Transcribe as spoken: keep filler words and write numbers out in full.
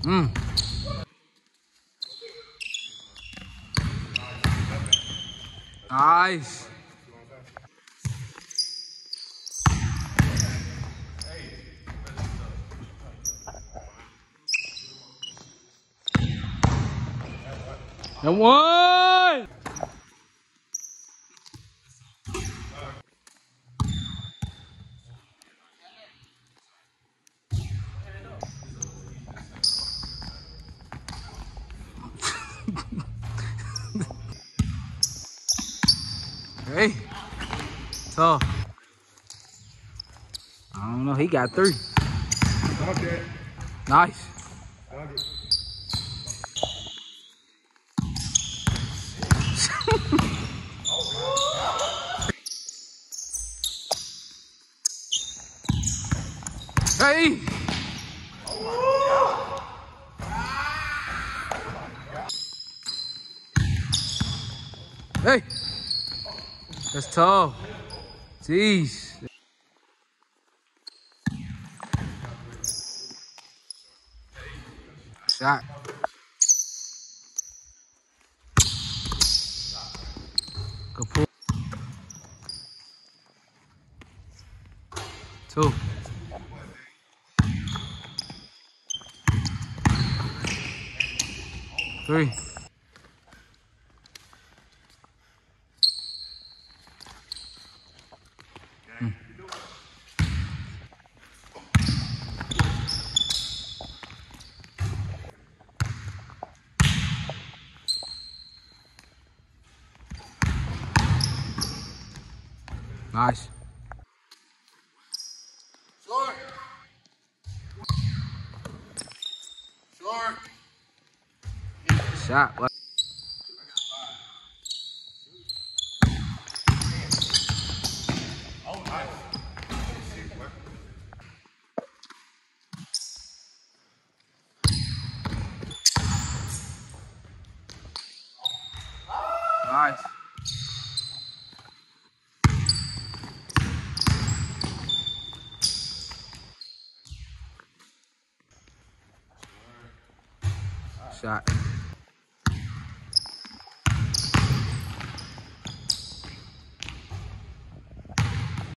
Mm. Nice. And one. Hey, tough. I don't know. He got three. Okay. Nice. Hey. Hey. That's tough. Jeez. Shot. Good pull. Two. Three. Mm. Nice. Short. Short. Shot. What? Nice. Shot.